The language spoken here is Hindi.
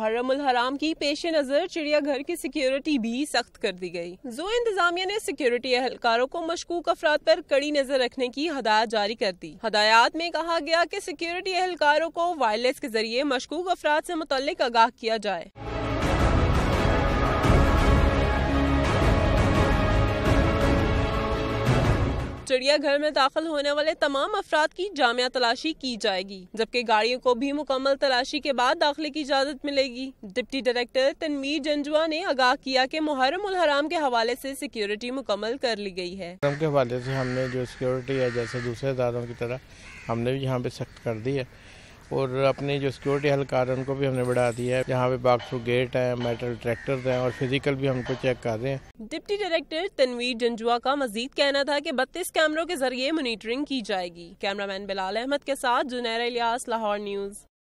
मुहर्रम-उल-हराम की पेश नजर चिड़ियाघर की सिक्योरिटी भी सख्त कर दी गई। ज़ू इंतजामिया ने सिक्योरिटी एहलकारों को मशकूक अफराद पर कड़ी नजर रखने की हदायत जारी कर दी। हदायत में कहा गया कि सिक्योरिटी एहलकारों को वायरलेस के जरिए मशकूक अफराद से मुतल्लिक आगाह किया जाए। चिड़ियाघर में दाखिल होने वाले तमाम अफराद की जामिया तलाशी की जाएगी, जबकि गाड़ियों को भी मुकम्मल तलाशी के बाद दाखिले की इजाजत मिलेगी। डिप्टी डायरेक्टर तनवीर जंजुआ ने आगाह किया कि मुहर्रम-उल-हराम के हवाले से सिक्योरिटी मुकम्मल कर ली गई है। मुहर्रम के हवाले से हमने जो सिक्योरिटी है, जैसे दूसरे इदारों की तरह हमने भी यहाँ पे सख्त कर दी है और अपनी जो सिक्योरिटी एहलकार उनको भी हमने बढ़ा दिया है। यहाँ पे बाग थ्रू गेट है, मेटल ट्रैक्टर्स हैं और फिजिकल भी हमको चेक कर रहे हैं। डिप्टी डायरेक्टर तनवीर जंजुआ का मजीद कहना था कि 32 कैमरों के जरिए मॉनिटरिंग की जाएगी। कैमरामैन बिलाल अहमद के साथ जुनैरा इलियास, लाहौर न्यूज़।